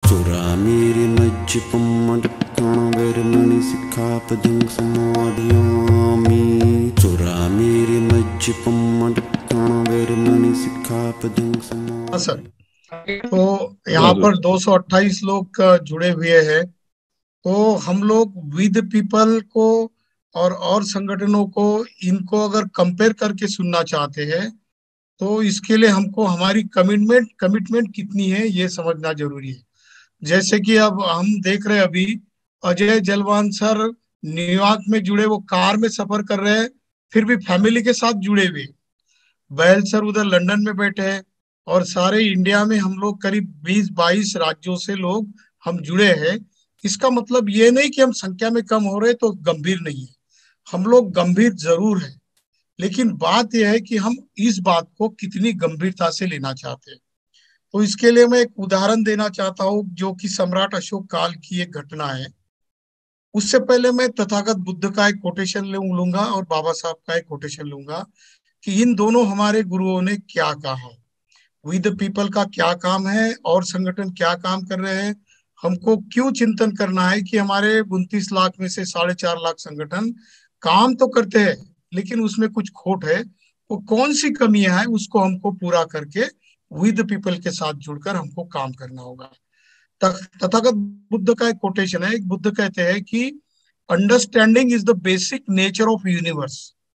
चुरामेरमज्जिपम्मटक्कणवेरमणि सिक्खापदं समादयामि। चुरामेरमज्जिपम्मटक्कणवेरमणि सिक्खापदं हाँ सर। तो यहाँ पर 228 लोग जुड़े हुए हैं। तो हम लोग विद पीपल को और संगठनों को, इनको अगर कंपेयर करके सुनना चाहते हैं तो इसके लिए हमको हमारी कमिटमेंट कितनी है ये समझना जरूरी है। जैसे कि अब हम देख रहे हैं, अभी अजय जलवान सर न्यूयॉर्क में जुड़े, वो कार में सफर कर रहे हैं, फिर भी फैमिली के साथ जुड़े हुए। बैल सर उधर लंदन में बैठे हैं, और सारे इंडिया में हम लोग करीब 20-22 राज्यों से लोग हम जुड़े हैं। इसका मतलब ये नहीं कि हम संख्या में कम हो रहे तो गंभीर नहीं है, हम लोग गंभीर जरूर है। लेकिन बात यह है कि हम इस बात को कितनी गंभीरता से लेना चाहते हैं। तो इसके लिए मैं एक उदाहरण देना चाहता हूँ, जो कि सम्राट अशोक काल की एक घटना है। उससे पहले मैं तथागत बुद्ध का एक कोटेशन लूंगा और बाबा साहब का एक कोटेशन लूंगा कि इन दोनों हमारे गुरुओं ने क्या कहा, वी द पीपल का क्या काम है और संगठन क्या काम कर रहे हैं। हमको क्यों चिंतन करना है कि हमारे 29 लाख में से 4.5 लाख संगठन काम तो करते हैं, लेकिन उसमें कुछ खोट है। वो कौन सी कमियां हैं, उसको हमको पूरा करके वी द पीपल के साथ जुड़कर हमको काम करना होगा। तथागत बुद्ध का एक कोटेशन है। एक बुद्ध कहते हैं कि understanding is the basic nature of universe.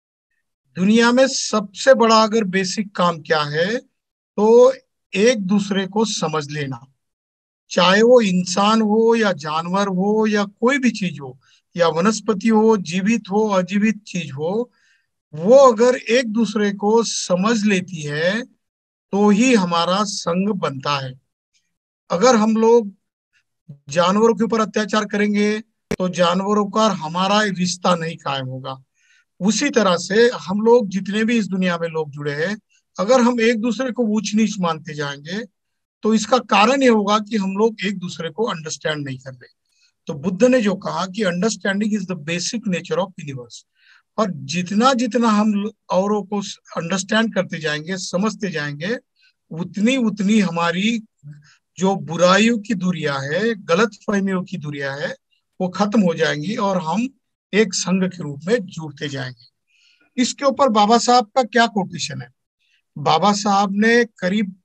दुनिया में सबसे बड़ा अगर बेसिक काम क्या है तो एक दूसरे को समझ लेना। चाहे वो इंसान हो या जानवर हो या कोई भी चीज हो, या वनस्पति हो, जीवित हो, अजीवित चीज हो, वो अगर एक दूसरे को समझ लेती है तो ही हमारा संग बनता है। अगर हम लोग जानवरों के ऊपर अत्याचार करेंगे तो जानवरों का और हमारा रिश्ता नहीं कायम होगा। उसी तरह से हम लोग जितने भी इस दुनिया में लोग जुड़े हैं, अगर हम एक दूसरे को ऊंच नीच मानते जाएंगे तो इसका कारण ये होगा कि हम लोग एक दूसरे को अंडरस्टैंड नहीं कर रहे। तो बुद्ध ने जो कहा कि understanding is the basic nature of universe, और जितना जितना हम औरों को अंडरस्टैंड करते जाएंगे, समझते जाएंगे, उतनी उतनी हमारी जो बुराइयों की दूरियां है, गलत फहमियों की दूरियां है, वो खत्म हो जाएंगी और हम एक संघ के रूप में जुड़ते जाएंगे। इसके ऊपर बाबा साहब का क्या कोटेशन है? बाबा साहब ने करीब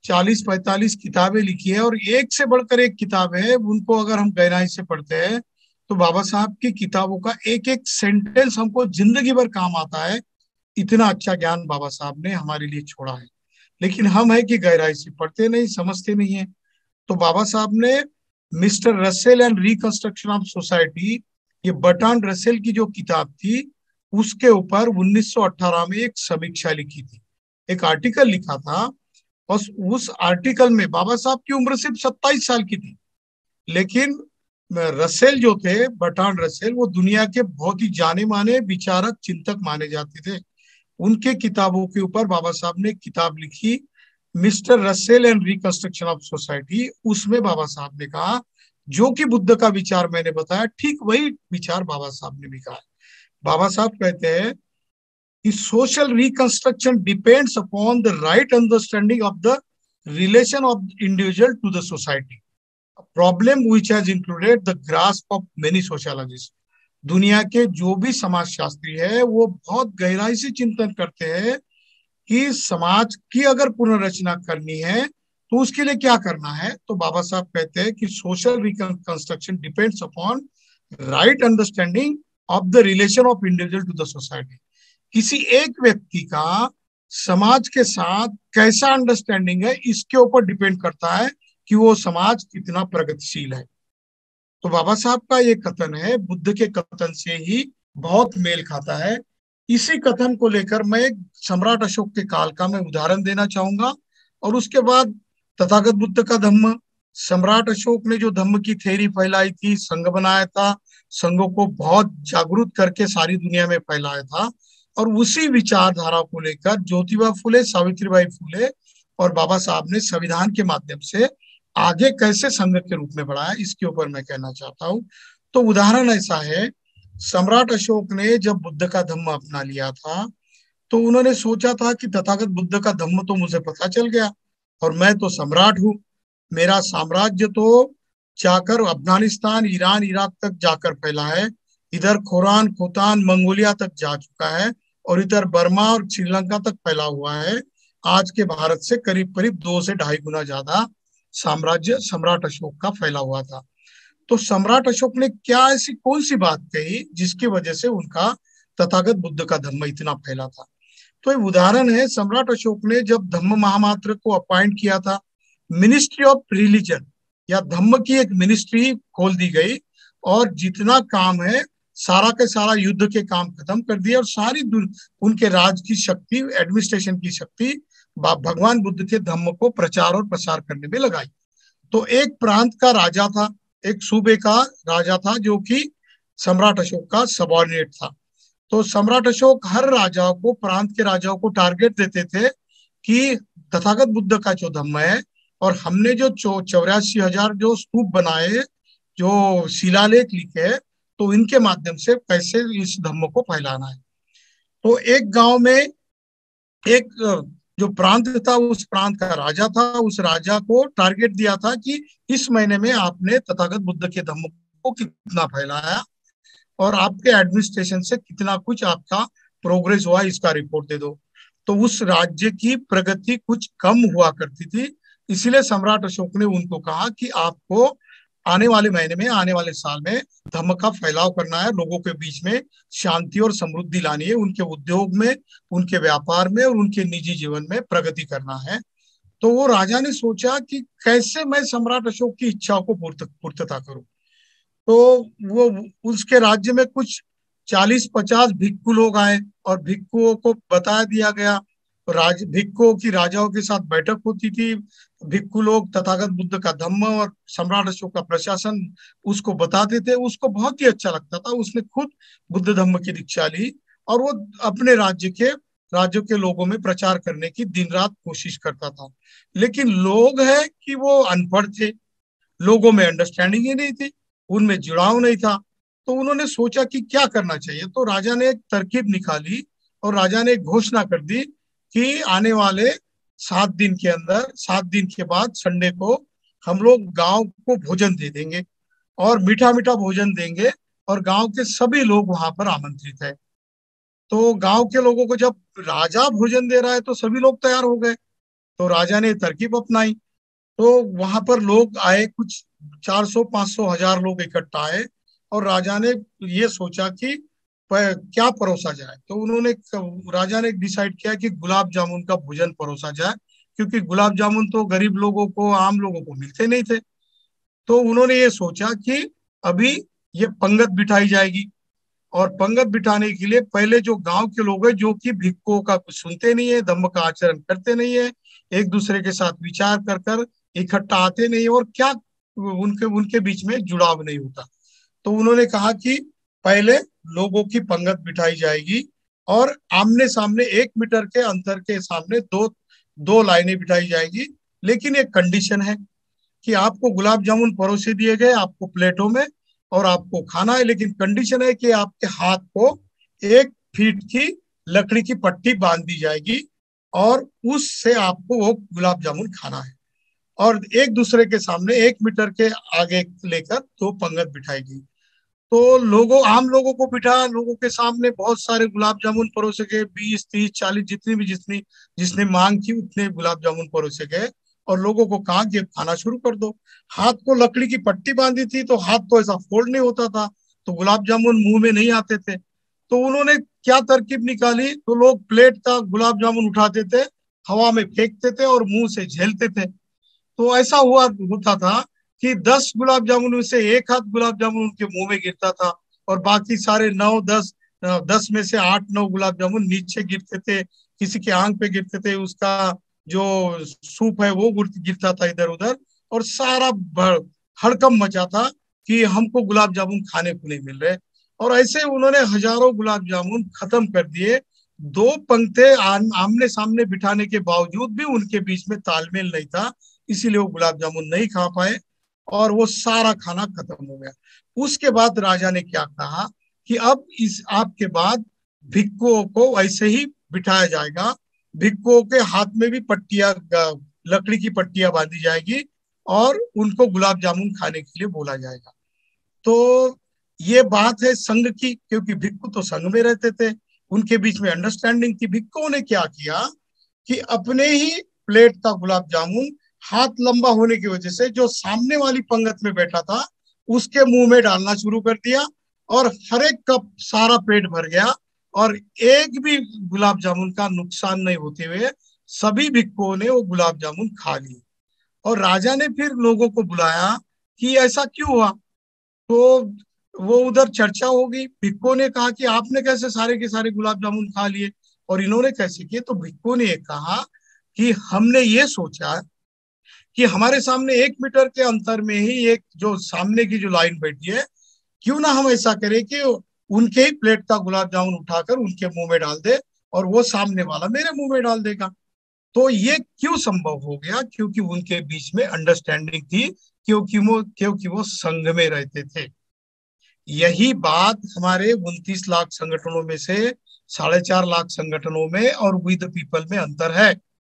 40-45 किताबें लिखी है, और एक से बढ़कर एक किताब है। उनको अगर हम गहराई से पढ़ते हैं तो बाबा साहब की किताबों का एक एक सेंटेंस हमको जिंदगी भर काम आता है। इतना अच्छा ज्ञान बाबा साहब ने हमारे लिए छोड़ा है। लेकिन हम है कि गहराई से पढ़ते नहीं, समझते नहीं है। तो बाबा साहब ने mister Russell and reconstruction of society, ये बर्ट्रांड रसेल की जो किताब थी, उसके ऊपर 1918 में एक समीक्षा लिखी थी, एक आर्टिकल लिखा था। और उस आर्टिकल में बाबा साहब की उम्र सिर्फ 27 साल की थी, लेकिन रसेल जो थे, बर्ट्रांड रसेल, वो दुनिया के बहुत ही जाने माने विचारक, चिंतक माने जाते थे। उनके किताबों के ऊपर बाबा साहब ने किताब लिखी, mister Russell and reconstruction of society. उसमें बाबा साहब ने कहा, जो कि बुद्ध का विचार मैंने बताया, ठीक वही विचार बाबा साहब ने भी कहा। बाबा साहब कहते हैं कि social reconstruction depends upon the right understanding of the relation of the individual to the society, a problem which has included the grasp of many sociologists। दुनिया के जो भी समाजशास्त्री है वो बहुत गहराई से चिंतन करते हैं कि समाज की अगर पुनर्रचना करनी है तो उसके लिए क्या करना है। तो बाबा साहब कहते हैं कि social reconstruction depends upon right understanding of the relation of individual to the society. किसी एक व्यक्ति का समाज के साथ कैसा अंडरस्टैंडिंग है, इसके ऊपर डिपेंड करता है कि वो समाज कितना प्रगतिशील है। तो बाबा साहब का ये कथन है, बुद्ध के कथन से ही बहुत मेल खाता है। इसी कथन को लेकर मैं एक सम्राट अशोक के काल का मैं उदाहरण देना चाहूंगा, और उसके बाद तथागत बुद्ध का धम्म। सम्राट अशोक ने जो धम्म की थ्योरी फैलाई थी, संघ बनाया था, संघों को बहुत जागरूक करके सारी दुनिया में फैलाया था, और उसी विचारधारा को लेकर ज्योतिबा फुले, सावित्रीबाई फुले और बाबा साहब ने संविधान के माध्यम से आगे कैसे संघ के रूप में बढ़ाया, इसके ऊपर मैं कहना चाहता हूँ। तो उदाहरण ऐसा है, सम्राट अशोक ने जब बुद्ध का धम्म अपना लिया था तो उन्होंने सोचा था कि तथागत बुद्ध का धम्म तो मुझे पता चल गया और मैं तो सम्राट हूँ, मेरा साम्राज्य तो जाकर अफगानिस्तान, ईरान, इराक तक जाकर फैला है। इधर खुरान, खोतान, मंगोलिया तक जा चुका है और इधर बर्मा और श्रीलंका तक फैला हुआ है। आज के भारत से करीब करीब 2 से 2.5 गुना ज्यादा साम्राज्य सम्राट अशोक का फैला हुआ था। तो सम्राट अशोक ने क्या ऐसी कौन सी बात कही जिसकी वजह से उनका तथागत बुद्ध का धर्म इतना फैला था? तो एक उदाहरण है, सम्राट अशोक ने जब धम्म महामात्र को अपॉइंट किया था, मिनिस्ट्री ऑफ रिलीजन या धम्म की एक मिनिस्ट्री खोल दी गई और जितना काम है सारा के सारा युद्ध के काम खत्म कर दिए और सारी उनके राज की शक्ति, एडमिनिस्ट्रेशन की शक्ति भगवान बुद्ध के धम्म को प्रचार और प्रसार करने में लगाई। तो एक प्रांत का राजा था, एक सूबे का राजा था जो कि सम्राट अशोक का सबॉर्डिनेट था। तो सम्राट अशोक हर राजा को, प्रांत के राजाओं को टारगेट देते थे कि तथागत बुद्ध का जो धम्म है और हमने जो 84,000 जो स्तूप बनाए, जो शिलालेख लिखे, तो इनके माध्यम से कैसे इस धम्म को फैलाना है। तो एक गांव में एक जो प्रांत था, उस प्रांत का राजा था, उस राजा को टारगेट दिया था कि इस महीने में आपने तथागत बुद्ध के धम्म को कितना फैलाया और आपके एडमिनिस्ट्रेशन से कितना कुछ आपका प्रोग्रेस हुआ, इसका रिपोर्ट दे दो। तो उस राज्य की प्रगति कुछ कम हुआ करती थी, इसलिए सम्राट अशोक ने उनको कहा कि आपको आने वाले महीने में, आने वाले साल में धर्म का फैलाव करना है, लोगों के बीच में शांति और समृद्धि लानी है, उनके उद्योग में, उनके व्यापार में और उनके निजी जीवन में प्रगति करना है। तो वो राजा ने सोचा कि कैसे मैं सम्राट अशोक की इच्छाओं को पूर्तता करूं। तो वो उसके राज्य में कुछ 40-50 भिक्खु लोग आए और भिक्खुओं को बता दिया गया। भिक्खुओं की राजाओं के साथ बैठक होती थी। भिक्खु लोग तथागत बुद्ध का धम्म और सम्राट अशोक का प्रशासन उसको बताते थे। उसको बहुत ही अच्छा लगता था। उसने खुद बुद्ध धम्म की दीक्षा ली और वो अपने राज्यों के लोगों में प्रचार करने की दिन रात कोशिश करता था। लेकिन लोग है कि वो अनपढ़ थे, लोगों में अंडरस्टैंडिंग ही नहीं थी, उनमें जुड़ाव नहीं था। तो उन्होंने सोचा कि क्या करना चाहिए। तो राजा ने एक तरकीब निकाली और राजा ने एक घोषणा कर दी कि आने वाले 7 दिन के अंदर, 7 दिन के बाद संडे को हम लोग गांव को भोजन दे देंगे और मीठा मीठा भोजन देंगे और गांव के सभी लोग वहां पर आमंत्रित है। तो गांव के लोगों को जब राजा भोजन दे रहा है तो सभी लोग तैयार हो गए। तो राजा ने तरकीब अपनाई। तो वहां पर लोग आए, कुछ 400-500 हजार लोग इकट्ठा आए और राजा ने ये सोचा कि क्या परोसा जाए। तो राजा ने डिसाइड किया कि गुलाब जामुन का भोजन परोसा जाए, क्योंकि गुलाब जामुन तो गरीब लोगों को, आम लोगों को मिलते नहीं थे। तो उन्होंने ये सोचा कि अभी ये पंगत बिठाई जाएगी और पंगत बिठाने के लिए पहले जो गांव के लोग हैं, जो कि भिक्खुओं का कुछ सुनते नहीं है, धम्म का आचरण करते नहीं है, एक दूसरे के साथ विचार कर कर इकट्ठा आते नहीं और क्या उनके उनके बीच में जुड़ाव नहीं होता। तो उन्होंने कहा कि पहले लोगों की पंगत बिठाई जाएगी और आमने सामने 1 मीटर के अंतर के सामने दो दो लाइनें बिठाई जाएगी। लेकिन एक कंडीशन है कि आपको गुलाब जामुन परोसे दिए गए आपको प्लेटों में और आपको खाना है, लेकिन कंडीशन है कि आपके हाथ को 1 फीट की लकड़ी की पट्टी बांध दी जाएगी और उससे आपको वो गुलाब जामुन खाना है और एक दूसरे के सामने 1 मीटर के आगे लेकर दो पंगत बिठाएगी। तो आम लोगों को बिठा, लोगों के सामने बहुत सारे गुलाब जामुन परोसे गए, 20, 30, 40 जिसने मांग की उतने गुलाब जामुन परोसे गए और लोगों को कहा कि खाना शुरू कर दो। हाथ को लकड़ी की पट्टी बांधी थी तो हाथ तो ऐसा फोल्ड नहीं होता था, तो गुलाब जामुन मुंह में नहीं आते थे। तो उन्होंने क्या तरकीब निकाली, तो लोग प्लेट का गुलाब जामुन उठाते थे, हवा में फेंकते थे और मुंह से झेलते थे। तो ऐसा होता था कि 10 गुलाब जामुन में से एक हाथ गुलाब जामुन उनके मुंह में गिरता था और बाकी सारे 9-10 में से 8-9 गुलाब जामुन नीचे गिरते थे, किसी के आंख पे गिरते थे, उसका जो सूप है वो गिरता था इधर उधर और सारा हड़कंप मचा था कि हमको गुलाब जामुन खाने को नहीं मिल रहे। और ऐसे उन्होंने हजारों गुलाब जामुन खत्म कर दिए। 2 पंक्ति आमने सामने बिठाने के बावजूद भी उनके बीच में तालमेल नहीं था, इसीलिए वो गुलाब जामुन नहीं खा पाए और वो सारा खाना खत्म हो गया। उसके बाद राजा ने क्या कहा कि अब इस आपके बाद भिक्खुओं को ऐसे ही बिठाया जाएगा, भिक्खुओं के हाथ में भी पट्टियां, लकड़ी की पट्टियां बांधी जाएगी और उनको गुलाब जामुन खाने के लिए बोला जाएगा। तो ये बात है संघ की, क्योंकि भिक्खु तो संघ में रहते थे, उनके बीच में अंडरस्टैंडिंग थी। भिक्खुओं ने क्या किया कि अपने ही प्लेट का गुलाब जामुन हाथ लंबा होने की वजह से जो सामने वाली पंगत में बैठा था उसके मुंह में डालना शुरू कर दिया, और हर एक कप सारा पेट भर गया, और एक भी गुलाब जामुन का नुकसान नहीं होते हुए सभी भिक्खुओं ने वो गुलाब जामुन खा लिए। और राजा ने फिर लोगों को बुलाया कि ऐसा क्यों हुआ। तो वो उधर चर्चा होगी, भिक्खुओं ने कहा कि आपने कैसे सारे के सारे गुलाब जामुन खा लिए और इन्होंने कैसे किए। तो भिक्खुओं ने कहा कि हमने ये सोचा कि हमारे सामने 1 मीटर के अंतर में ही एक जो सामने की जो लाइन बैठी है, क्यों ना हम ऐसा करें कि उनके ही प्लेट का गुलाब जामुन उठाकर उनके मुंह में डाल दे और वो सामने वाला मेरे मुंह में डाल देगा। तो ये क्यों संभव हो गया, क्योंकि उनके बीच में अंडरस्टैंडिंग थी, क्योंकि वो संघ में रहते थे। यही बात हमारे 29 लाख संगठनों में से 4.5 लाख संगठनों में और वी द पीपल में अंतर है।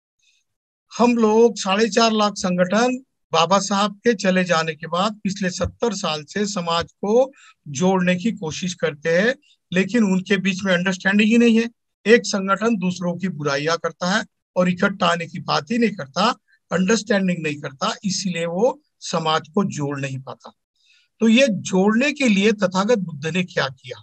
हम लोग 4.5 लाख संगठन बाबा साहब के चले जाने के बाद पिछले 70 साल से समाज को जोड़ने की कोशिश करते हैं, लेकिन उनके बीच में अंडरस्टैंडिंग ही नहीं है। एक संगठन दूसरों की बुराइयां करता है और इकट्ठा आने की बात ही नहीं करता, अंडरस्टैंडिंग नहीं करता, इसीलिए वो समाज को जोड़ नहीं पाता। तो ये जोड़ने के लिए तथागत बुद्ध ने क्या किया,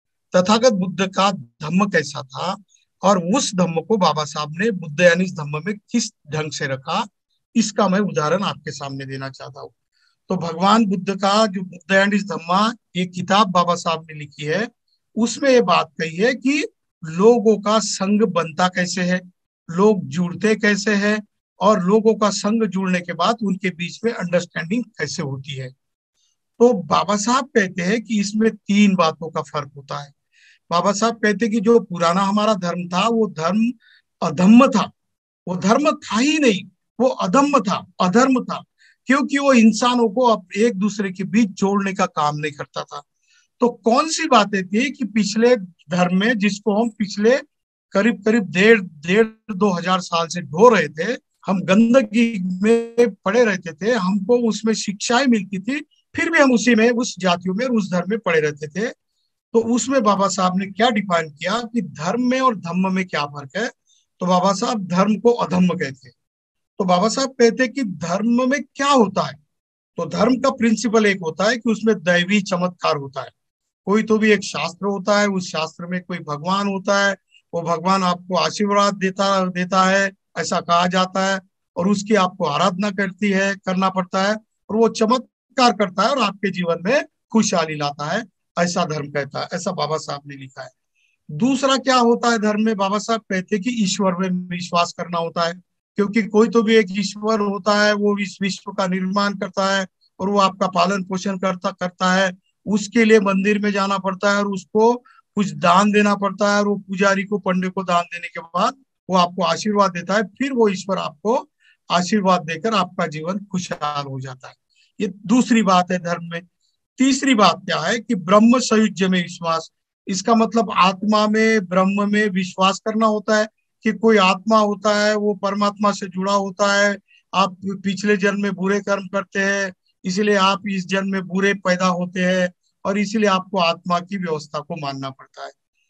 तथागत बुद्ध का धम्म कैसा था, और उस धम्म को बाबा साहब ने बुद्ध यानी इस धम्म में किस ढंग से रखा, इसका मैं उदाहरण आपके सामने देना चाहता हूँ। तो भगवान बुद्ध का जो बुद्ध एंड इस धम्मा ये किताब बाबा साहब ने लिखी है, उसमें ये बात कही है कि लोगों का संग बनता कैसे है, लोग जुड़ते कैसे हैं, और लोगों का संग जुड़ने के बाद उनके बीच में अंडरस्टैंडिंग कैसे होती है। तो बाबा साहब कहते हैं कि इसमें 3 बातों का फर्क होता है। बाबा साहब कहते हैं कि जो पुराना हमारा धर्म था वो धर्म अधम्म था, वो धर्म था ही नहीं, वो अधम्म था, अधर्म था, क्योंकि वो इंसानों को अब एक दूसरे के बीच जोड़ने का काम नहीं करता था। तो कौन सी बातें थी कि पिछले धर्म में, जिसको हम पिछले करीब करीब 1,500-2,000 साल से ढो रहे थे, हम गंदगी में पड़े रहते थे, हमको उसमें शिक्षाएं मिलती थी, फिर भी हम उसी में, उस जातियों में, उस धर्म में पड़े रहते थे। तो उसमें बाबा साहब ने क्या डिफाइन किया कि धर्म में और धम्म में क्या फर्क है। तो बाबा साहब धर्म को अधम्म कहते हैं। तो बाबा साहब कहते हैं कि धर्म में क्या होता है। तो धर्म का प्रिंसिपल एक होता है कि उसमें दैवी चमत्कार होता है। कोई तो भी एक शास्त्र होता है, उस शास्त्र में कोई भगवान होता है, वो भगवान आपको आशीर्वाद देता देता है, ऐसा कहा जाता है, और उसकी आपको आराधना करना पड़ता है, और वो चमत्कार करता है और आपके जीवन में खुशहाली लाता है, ऐसा धर्म कहता है, ऐसा बाबा साहब ने लिखा है। दूसरा क्या होता है धर्म में, बाबा साहब कहते हैं कि ईश्वर में विश्वास करना होता है, क्योंकि कोई तो भी एक ईश्वर होता है, वो इस विश्व का निर्माण करता है और वो आपका पालन पोषण करता करता है। उसके लिए मंदिर में जाना पड़ता है और उसको कुछ दान देना पड़ता है, और वो पुजारी को, पंडित को दान देने के बाद वो आपको आशीर्वाद देता है, फिर वो ईश्वर आपको आशीर्वाद देकर आपका जीवन खुशहाल हो जाता है। ये दूसरी बात है धर्म में। तीसरी बात क्या है कि ब्रह्म सयुज्य में विश्वास। इसका मतलब आत्मा में, ब्रह्म में विश्वास करना होता है कि कोई आत्मा होता है, वो परमात्मा से जुड़ा होता है। आप पिछले जन्म में बुरे कर्म करते हैं, इसीलिए आप इस जन्म में बुरे पैदा होते हैं, और इसीलिए आपको आत्मा की व्यवस्था को मानना पड़ता है।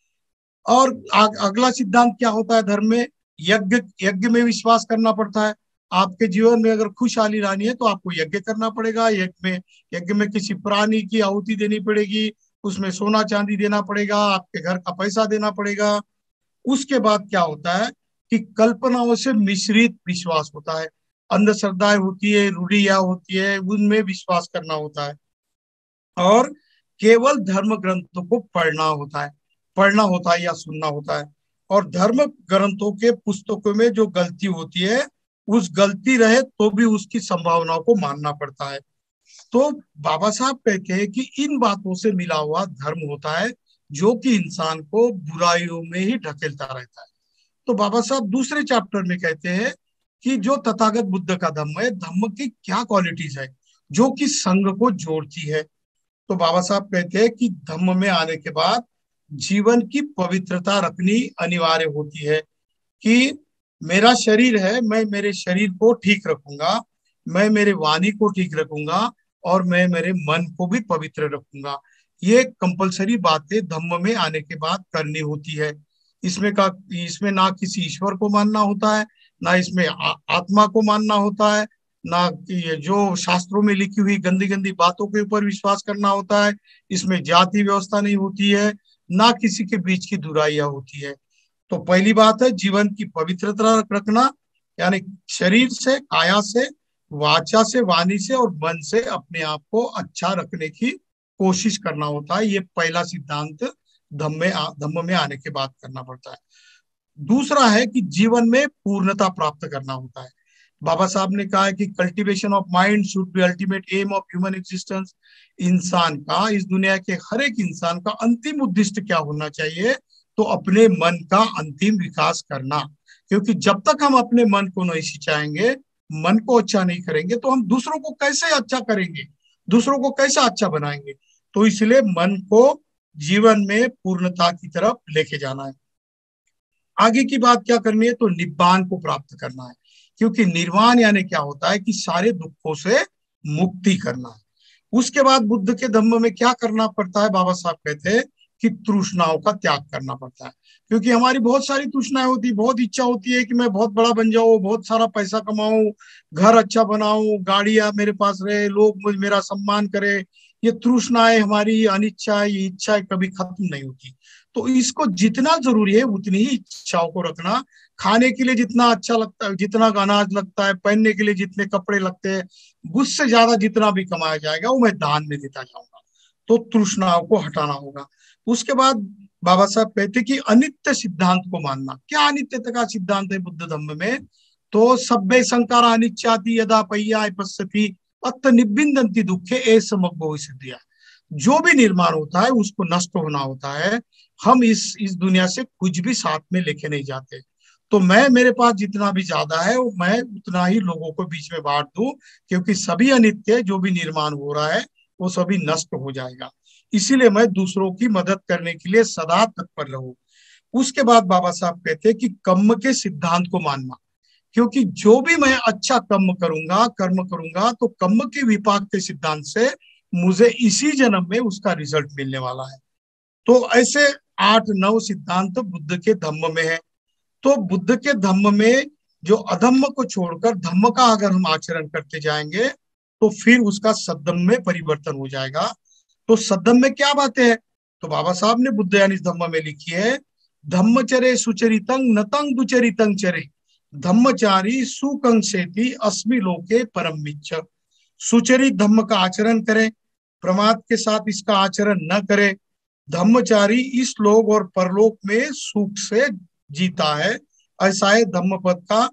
और अगला सिद्धांत क्या होता है धर्म में, यज्ञ यज्ञ में विश्वास करना पड़ता है। आपके जीवन में अगर खुशहाली लानी है तो आपको यज्ञ करना पड़ेगा। यज्ञ में किसी प्राणी की आहुति देनी पड़ेगी, उसमें सोना चांदी देना पड़ेगा, आपके घर का पैसा देना पड़ेगा। उसके बाद क्या होता है कि कल्पनाओं से मिश्रित विश्वास होता है, अंधश्रद्धाएं होती है, रूढ़ियां होती है, उनमें विश्वास करना होता है, और केवल धर्म ग्रंथों को पढ़ना होता है या सुनना होता है। और धर्म ग्रंथों के पुस्तकों में जो गलती होती है, उस गलती रहे तो भी उसकी संभावनाओं को मानना पड़ता है। तो बाबा साहब कहते हैं कि इन बातों से मिला हुआ धर्म होता है जो कि इंसान को बुराइयों में ही ढकेलता रहता है। तो बाबा साहब दूसरे चैप्टर में कहते हैं कि जो तथागत बुद्ध का धम्म है, धम्म की क्या क्वालिटीज है जो कि संघ को जोड़ती है। तो बाबा साहब कहते हैं कि धम्म में आने के बाद जीवन की पवित्रता रखनी अनिवार्य होती है, कि मेरा शरीर है, मैं मेरे शरीर को ठीक रखूंगा, मैं मेरे वाणी को ठीक रखूंगा और मैं मेरे मन को भी पवित्र रखूंगा। ये कंपलसरी बातें धम्म में आने के बाद करनी होती है। इसमें ना किसी ईश्वर को मानना होता है, ना इसमें आत्मा को मानना होता है, ना ये जो शास्त्रों में लिखी हुई गंदी गंदी बातों के ऊपर विश्वास करना होता है। इसमें जाति व्यवस्था नहीं होती है, ना किसी के बीच की बुराइयां होती है। तो पहली बात है जीवन की पवित्रता रखना, यानी शरीर से, काया से, वाचा से, वाणी से और मन से अपने आप को अच्छा रखने की कोशिश करना होता है। ये पहला सिद्धांत धम्म में आने के बाद करना पड़ता है। दूसरा है कि जीवन में पूर्णता प्राप्त करना होता है। बाबा साहब ने कहा है कि cultivation of mind should be ultimate aim of human existence. इंसान का, इस दुनिया के हर एक इंसान का अंतिम उद्देश्य क्या होना चाहिए? तो अपने मन का अंतिम विकास करना। क्योंकि जब तक हम अपने मन को नहीं सिंचाएंगे, मन को अच्छा नहीं करेंगे, तो हम दूसरों को कैसे अच्छा करेंगे, दूसरों को कैसे अच्छा बनाएंगे? तो इसलिए मन को जीवन में पूर्णता की तरफ लेके जाना है। आगे की बात क्या करनी है? तो निब्बान को प्राप्त करना है। क्योंकि निर्वाण यानी क्या होता है कि सारे दुखों से मुक्ति करना है। उसके बाद बुद्ध के धम्म में क्या करना पड़ता है? बाबा साहब कहते हैं कि तृष्णाओं का त्याग करना पड़ता है। क्योंकि हमारी बहुत सारी तृष्णाएं होती, बहुत इच्छा होती है कि मैं बहुत बड़ा बन जाऊं, बहुत सारा पैसा कमाऊं, घर अच्छा बनाऊं, गाड़ियां मेरे पास रहे, लोग मेरा सम्मान करे। ये तृष्णाएं, हमारी अनिच्छा, ये इच्छाएं कभी खत्म नहीं होती। तो इसको जितना जरूरी है उतनी ही इच्छाओं को रखना। खाने के लिए जितना अच्छा लगता है, जितना अनाज लगता है, पहनने के लिए जितने कपड़े लगते हैं, उससे ज्यादा जितना भी कमाया जाएगा वो मैं दान में देता जाऊंगा। तो तृष्णाओं को हटाना होगा। उसके बाद बाबा साहब कहते कि अनित्य सिद्धांत को मानना। क्या अनित्यता का सिद्धांत है बुद्ध धम्म में? तो सब्बे संकारा अनिच्छाति यदा पय्या पश्यति अत निबिंदन्ति दुखे ऐसा मग्गो सिद्धिया। जो भी निर्माण होता है उसको नष्ट होना होता है। हम इस दुनिया से कुछ भी साथ में लेके नहीं जाते। तो मैं, मेरे पास जितना भी ज्यादा है वो मैं उतना ही लोगों को बीच में बांट दूं। क्योंकि सभी अनित्य, जो भी निर्माण हो रहा है वो सभी नष्ट हो जाएगा। इसीलिए मैं दूसरों की मदद करने के लिए सदा तत्पर रहूं। उसके बाद बाबा साहब कहते हैं कि कर्म के सिद्धांत को मानना। क्योंकि जो भी मैं अच्छा कर्म करूंगा तो कर्म के विपाक के सिद्धांत से मुझे इसी जन्म में उसका रिजल्ट मिलने वाला है। तो ऐसे 8-9 सिद्धांत बुद्ध के धम्म में है। तो बुद्ध के धम्म में जो अधम्म को छोड़कर धम्म का अगर हम आचरण करते जाएंगे तो फिर उसका सद्धम्म में परिवर्तन हो जाएगा। तो सद्धम्म में क्या बातें हैं? तो बाबा साहब ने बुद्धयानी धम्म में लिखी है, धम्मचरे सुचरितं नतं दुचरितं चरे, धम्मचारी सुकंसेति अस्मि लोके परम मिच्छ। सुचरित धम्म का आचरण करें, प्रमाद के साथ इसका आचरण न करें। धम्मचारी इस लोक और परलोक में सुख से जीता है, ऐसा है धम्म पद का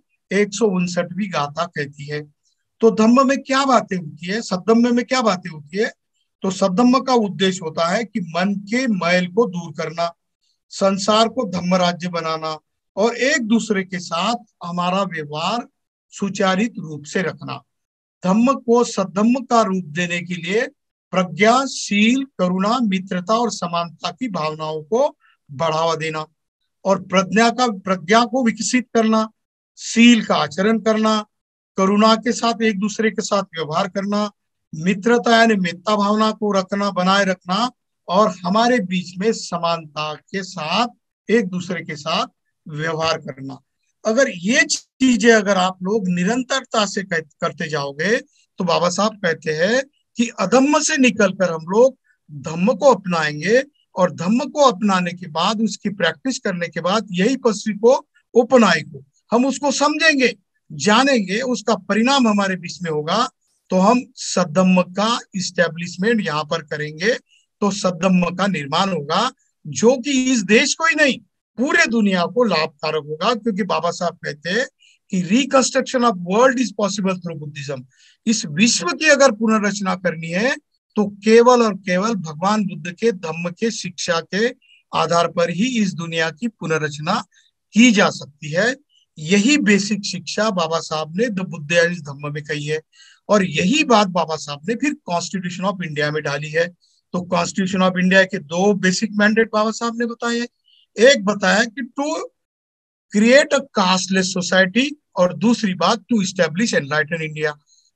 159वीं गाथा कहती है। तो धम्म में क्या बातें होती है, सद्धम्म में क्या बातें होती है? तो सद्धम्म का उद्देश्य होता है कि मन के मैल को दूर करना, संसार को धम्म राज्य बनाना और एक दूसरे के साथ हमारा व्यवहार सुचारित रूप से रखना। धम्म को सद्धम्म का रूप देने के लिए प्रज्ञा, शील, करुणा, मित्रता और समानता की भावनाओं को बढ़ावा देना और प्रज्ञा को विकसित करना, शील का आचरण करना, करुणा के साथ एक दूसरे के साथ व्यवहार करना, मित्रता यानी मित्रता भावना को रखना, बनाए रखना और हमारे बीच में समानता के साथ एक दूसरे के साथ व्यवहार करना। अगर ये चीजें अगर आप लोग निरंतरता से करते जाओगे तो बाबा साहब कहते हैं कि अधम्म से निकलकर हम लोग धम्म को अपनाएंगे और धम्म को अपनाने के बाद, उसकी प्रैक्टिस करने के बाद यही पश्चिम को उपनाई को हम उसको समझेंगे, जानेंगे, उसका परिणाम हमारे बीच में होगा। तो हम सद्धम्म का इस्टेब्लिशमेंट यहाँ पर करेंगे, तो सद्धम्म का निर्माण होगा जो कि इस देश को ही नहीं पूरे दुनिया को लाभकारक होगा। क्योंकि बाबा साहब कहते हैं कि reconstruction of world is possible through Buddhism. इस विश्व की अगर पुनर्रचना करनी है तो केवल और केवल भगवान बुद्ध के धम्म के शिक्षा के आधार पर ही इस दुनिया की पुनर्रचना की जा सकती है। यही बेसिक शिक्षा बाबा साहब ने द बुद्धयानी धम्म में कही है और यही बात बाबा साहब ने फिर कॉन्स्टिट्यूशन ऑफ इंडिया में डाली है। तो कॉन्स्टिट्यूशन ऑफ इंडिया के 2 बेसिक मैंडेट बाबा साहब ने बताए हैं। एक बताया कि to create a casteless society और दूसरी बात टू इस्टेब्लिश एनलाइटन इंडिया।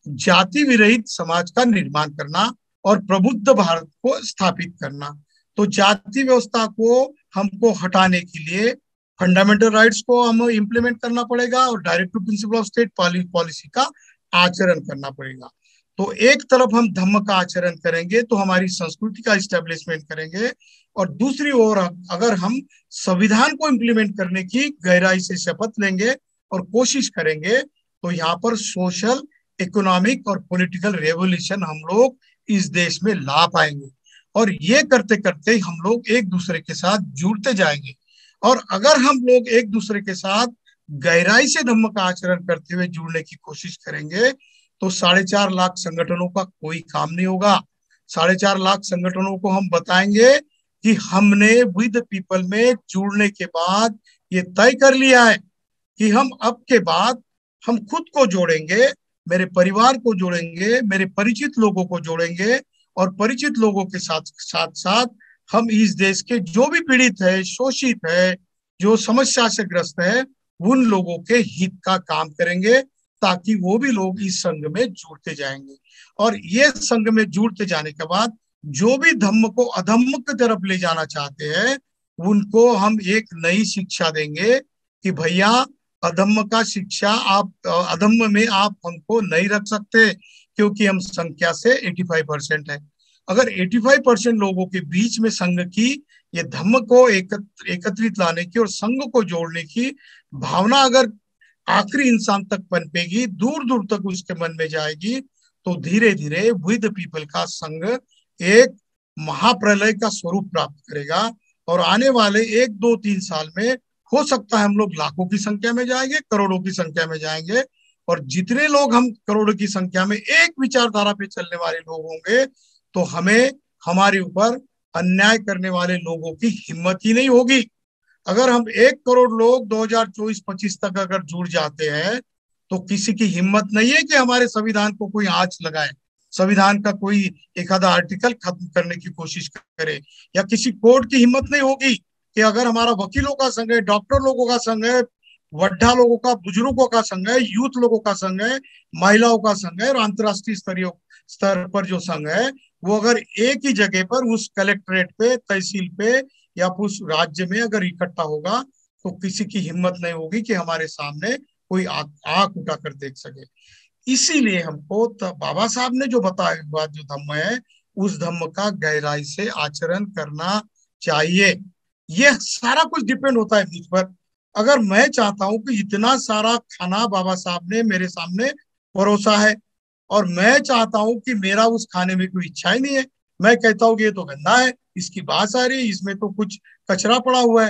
जाति विरहित समाज का निर्माण करना और प्रबुद्ध भारत को स्थापित करना। तो जाति व्यवस्था को हमको हटाने के लिए फंडामेंटल राइट्स को हम इम्प्लीमेंट करना पड़ेगा और directive principle of state policy का आचरण करना पड़ेगा। तो एक तरफ हम धम्म का आचरण करेंगे तो हमारी संस्कृति का इस्टेब्लिशमेंट करेंगे, और दूसरी ओर अगर हम संविधान को इम्प्लीमेंट करने की गहराई से शपथ लेंगे और कोशिश करेंगे तो यहाँ पर सोशल, इकोनॉमिक और पॉलिटिकल रेवोल्यूशन हम लोग इस देश में ला पाएंगे। और ये करते करते हम लोग एक दूसरे के साथ जुड़ते जाएंगे। और अगर हम लोग एक दूसरे के साथ गहराई से धम्म का आचरण करते हुए जुड़ने की कोशिश करेंगे तो 4.5 लाख संगठनों का कोई काम नहीं होगा। 4.5 लाख संगठनों को हम बताएंगे कि हमने विद पीपल में जुड़ने के बाद ये तय कर लिया है कि हम अब के बाद हम खुद को जोड़ेंगे, मेरे परिवार को जोड़ेंगे, मेरे परिचित लोगों को जोड़ेंगे, और परिचित लोगों के साथ साथ साथ हम इस देश के जो भी पीड़ित है, शोषित है, जो समस्या से ग्रस्त है, उन लोगों के हित का काम करेंगे ताकि वो भी लोग इस संघ में जुड़ते जाएंगे। और ये संघ में जुड़ते जाने के बाद जो भी धम्म को अधम्म की तरफ ले जाना चाहते हैं उनको हम एक नई शिक्षा देंगे कि भैया अधम्म का शिक्षा आप अधम्म में आप हमको नहीं रख सकते, क्योंकि हम संख्या से 85% है। अगर 85% लोगों के बीच में संघ की ये धम्म को एकत्रित लाने की और संघ को जोड़ने की भावना अगर आखिरी इंसान तक पनपेगी, दूर दूर तक उसके मन में जाएगी, तो धीरे धीरे विद पीपल का संघ एक महाप्रलय का स्वरूप प्राप्त करेगा। और आने वाले 1-2-3 साल में हो सकता है हम लोग लाखों की संख्या में जाएंगे, करोड़ों की संख्या में जाएंगे। और जितने लोग हम करोड़ों की संख्या में एक विचारधारा पे चलने वाले लोग होंगे तो हमें हमारे ऊपर अन्याय करने वाले लोगों की हिम्मत ही नहीं होगी। अगर हम 1 करोड़ लोग 2024-25 तक अगर जुड़ जाते हैं तो किसी की हिम्मत नहीं है कि हमारे संविधान को कोई आंच लगाए, संविधान का कोई एक आधा आर्टिकल खत्म करने की कोशिश करे, या किसी कोर्ट की हिम्मत नहीं होगी कि अगर हमारा वकीलों का संघ है, डॉक्टर लोगों का संघ है, वड्ढा लोगों का, बुजुर्गों का संघ है, यूथ लोगों का संघ है, महिलाओं का संघ है, और अंतरराष्ट्रीय स्तर पर जो संघ है वो अगर एक ही जगह पर उस कलेक्ट्रेट पे, तहसील पे या उस राज्य में अगर इकट्ठा होगा तो किसी की हिम्मत नहीं होगी कि हमारे सामने कोई आंख उठा कर देख सके। इसीलिए हमको बाबा साहब ने जो बताया हुआ जो धम्म है उस धम्म का गहराई से आचरण करना चाहिए। ये सारा कुछ डिपेंड होता है मुझ पर। अगर मैं चाहता हूं कि इतना सारा खाना बाबा साहब ने मेरे सामने परोसा है और मैं चाहता हूं कि मेरा उस खाने में कोई इच्छा ही नहीं है, मैं कहता हूँ कि ये तो गंदा है, इसकी बात आ रही है, इसमें तो कुछ कचरा पड़ा हुआ है,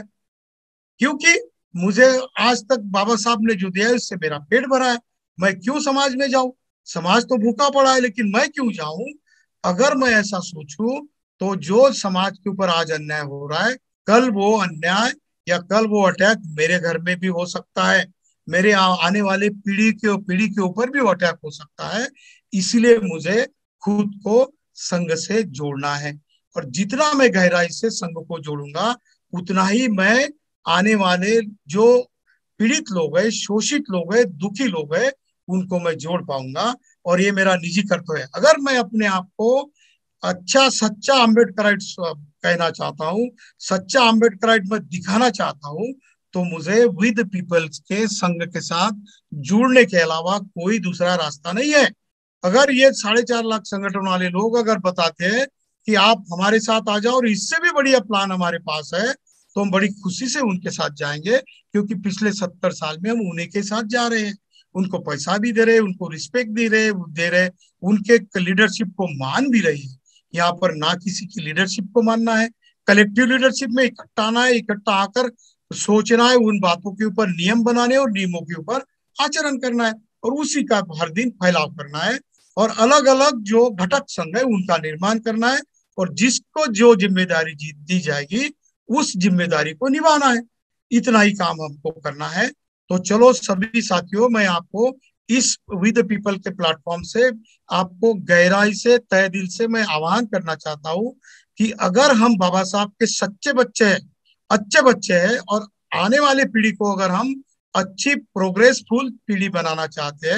क्योंकि मुझे आज तक बाबा साहब ने जो दिया है उससे मेरा पेट भरा है, मैं क्यों समाज में जाऊं? समाज तो भूखा पड़ा है लेकिन मैं क्यों जाऊं? अगर मैं ऐसा सोचूं तो जो समाज के ऊपर आज अन्याय हो रहा है, कल वो अन्याय या कल वो अटैक मेरे घर में भी हो सकता है, मेरे आने वाले पीढ़ी के ऊपर भी वो अटैक हो सकता है। इसलिए मुझे खुद को संघ से जोड़ना है, और जितना मैं गहराई से संघ को जोड़ूंगा उतना ही मैं आने वाले जो पीड़ित लोग हैं, शोषित लोग हैं, दुखी लोग हैं, उनको मैं जोड़ पाऊंगा। और ये मेरा निजी कर्तव्य है। अगर मैं अपने आप को अच्छा सच्चा अम्बेडकराइट कहना चाहता हूँ, सच्चा अम्बेडकराइट मैं दिखाना चाहता हूँ, तो मुझे विद पीपल्स के संघ के साथ जुड़ने के अलावा कोई दूसरा रास्ता नहीं है। अगर ये 4.5 लाख संगठन वाले लोग अगर बताते हैं कि आप हमारे साथ आ जाओ और इससे भी बढ़िया प्लान हमारे पास है, तो हम बड़ी खुशी से उनके साथ जाएंगे, क्योंकि पिछले 70 साल में हम उन्हीं के साथ जा रहे हैं, उनको पैसा भी दे रहे, उनको रिस्पेक्ट दे रहे, उनके लीडरशिप को मान भी रही है। यहाँ पर ना किसी की लीडरशिप को मानना है, कलेक्टिव लीडरशिप में इकट्ठा आना है, इकट्ठा आकर सोचना है, उन बातों के ऊपर नियम बनाने और नियमों के ऊपर आचरण करना है, और उसी का हर दिन फैलाव करना है, और अलग अलग जो घटक संघ है उनका निर्माण करना है, और जिसको जो जिम्मेदारी दी जाएगी उस जिम्मेदारी को निभाना है। इतना ही काम हमको करना है। तो चलो सभी साथियों, मैं आपको इस विद पीपल के प्लेटफॉर्म से आपको गहराई से तहे दिल से मैं आह्वान करना चाहता हूं कि अगर हम बाबा साहब के सच्चे बच्चे हैं, अच्छे बच्चे हैं, और आने वाले पीढ़ी को अगर हम अच्छी प्रोग्रेसफुल पीढ़ी बनाना चाहते हैं,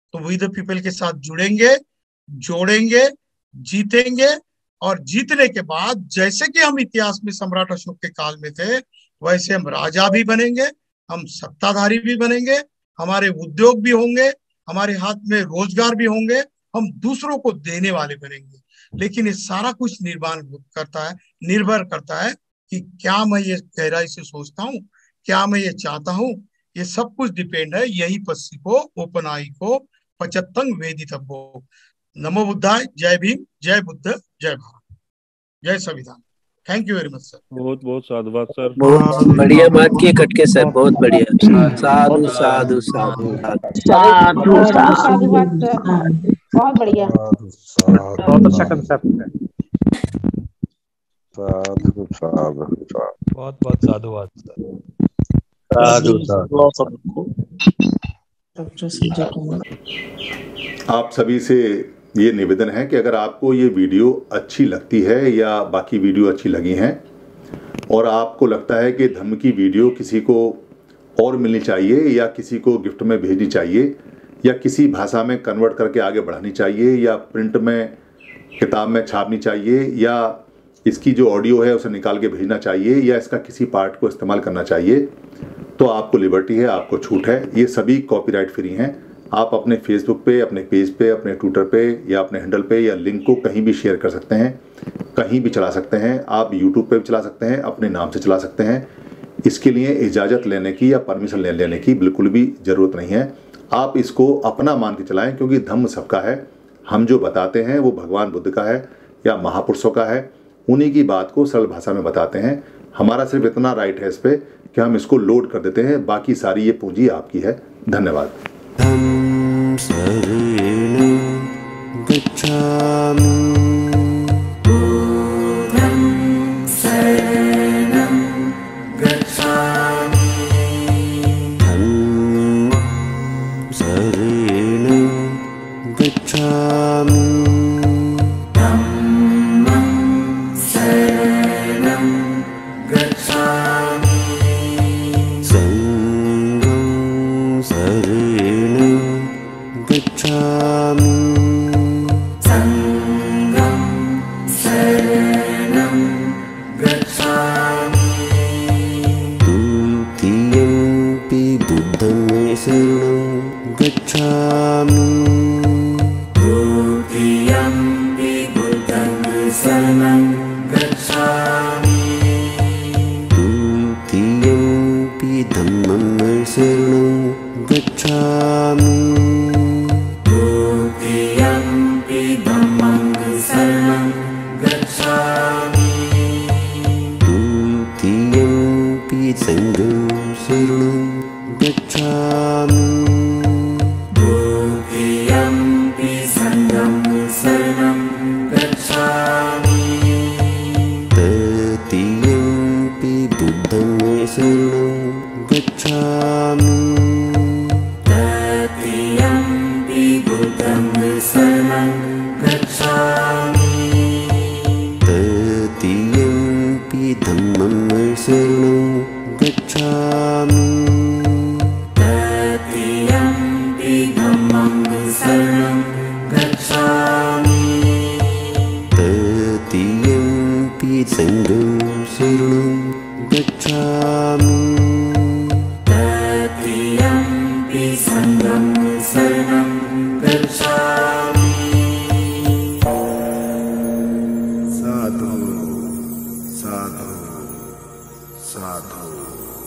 तो वी द पीपल के साथ जुड़ेंगे, जोड़ेंगे, जीतेंगे। और जीतने के बाद जैसे कि हम इतिहास में सम्राट अशोक के काल में थे, वैसे हम राजा भी बनेंगे, हम सत्ताधारी भी बनेंगे, हमारे उद्योग भी होंगे, हमारे हाथ में रोजगार भी होंगे, हम दूसरों को देने वाले बनेंगे। लेकिन ये सारा कुछ निर्भर करता है कि क्या मैं ये गहराई से सोचता हूँ, क्या मैं ये चाहता हूँ। ये सब कुछ डिपेंड है यही पस्सी को ओपन आई को पचत्तंग वेदितव्यो। नमो बुद्धाय, जय भीम, जय बुद्ध, जय भारत, जय संविधान। Thank you very much sir. बहुत बहुत साधुवाद सर। बहुत बढ़िया बात किए कटके सर, बहुत बढ़िया। साधु साधु साधु साधु साधुवाद सर, बहुत बढ़िया, बहुत अच्छा कंसेप्ट है। साधु साधु साधु, बहुत बहुत साधुवाद सर। साधु साधु। आप सभी से ये निवेदन है कि अगर आपको ये वीडियो अच्छी लगती है या बाकी वीडियो अच्छी लगी हैं और आपको लगता है कि धम्म की वीडियो किसी को और मिलनी चाहिए या किसी को गिफ्ट में भेजनी चाहिए या किसी भाषा में कन्वर्ट करके आगे बढ़ानी चाहिए या प्रिंट में किताब में छापनी चाहिए या इसकी जो ऑडियो है उसे निकाल के भेजना चाहिए या इसका किसी पार्ट को इस्तेमाल करना चाहिए, तो आपको लिबर्टी है, आपको छूट है। ये सभी कॉपीराइट फ्री हैं। आप अपने फेसबुक पे, अपने पेज पे, अपने ट्विटर पे या अपने हैंडल पे या लिंक को कहीं भी शेयर कर सकते हैं, कहीं भी चला सकते हैं। आप यूट्यूब पे भी चला सकते हैं, अपने नाम से चला सकते हैं। इसके लिए इजाज़त लेने की या परमिशन लेने की बिल्कुल भी ज़रूरत नहीं है। आप इसको अपना मान के चलाएं, क्योंकि धम्म सबका है। हम जो बताते हैं वो भगवान बुद्ध का है या महापुरुषों का है, उन्हीं की बात को सरल भाषा में बताते हैं। हमारा सिर्फ इतना राइट है इस पर कि हम इसको लोड कर देते हैं, बाकी सारी ये पूंजी आपकी है। धन्यवाद। धम्म शरणं गच्छामि, बुद्धं शरणं गच्छामि, धम्मं शरणं गच्छामि, धम्मं शरणं गच्छामि, संघं शरणं गच्छामि, संघं शरणं गच्छामि, द्वितीयंपि बुद्धं शरणं गच्छामि, द्वितीयंपि बुद्धं शरणं गच्छामि, द्वितीयंपि धम्मं शरणं गच्छामि, द्वितीयंपि धम्मं शरणं गच्छामि, द्वितीयंपि संघं शरणं गच्छामि, द्वितीयंपि संघं शरणं गच्छामि, तृतीयंपि बुद्धं शरणं गच्छामि, तृतीयंपि बुद्धं शरणं गच्छामि, तृतीयंपि धम्मं शरणं गच्छामि, तृतीयंपि धम्मं शरणं गच्छामि, तृतीयंपि संघं शरणं गच्छामि, तृतीयंपि संघं शरणं गच्छामि। साधु साधु साधु।